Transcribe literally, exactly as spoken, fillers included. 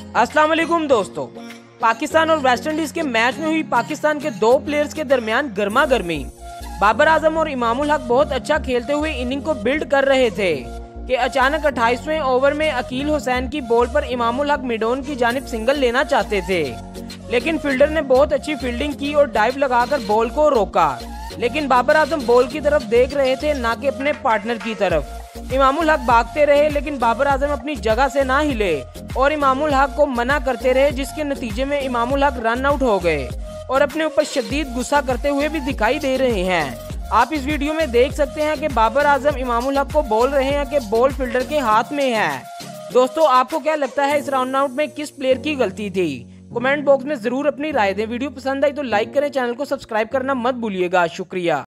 अस्सलाम वालेकुम दोस्तों। पाकिस्तान और वेस्ट इंडीज के मैच में हुई पाकिस्तान के दो प्लेयर्स के दरमियान गर्मा गर्मी। बाबर आजम और इमामुल हक बहुत अच्छा खेलते हुए इनिंग को बिल्ड कर रहे थे कि अचानक अट्ठाईसवें ओवर में अकील हुसैन की बॉल पर इमामुल हक मिडोन की जानिब सिंगल लेना चाहते थे, लेकिन फील्डर ने बहुत अच्छी फील्डिंग की और डाइव लगाकर बॉल को रोका। लेकिन बाबर आजम बॉल की तरफ देख रहे थे, ना कि अपने पार्टनर की तरफ। इमामुल हक भागते रहे, लेकिन बाबर आजम अपनी जगह से ना हिले और इमामुल हक को मना करते रहे, जिसके नतीजे में इमामुल हक रन आउट हो गए और अपने ऊपर शदीद गुस्सा करते हुए भी दिखाई दे रहे हैं। आप इस वीडियो में देख सकते हैं कि बाबर आजम इमामुल हक को बोल रहे हैं कि बॉल फील्डर के हाथ में है। दोस्तों, आपको क्या लगता है इस राउंड आउट में किस प्लेयर की गलती थी? कमेंट बॉक्स में जरूर अपनी राय दें। वीडियो पसंद आई तो लाइक करें, चैनल को सब्सक्राइब करना मत भूलिएगा। शुक्रिया।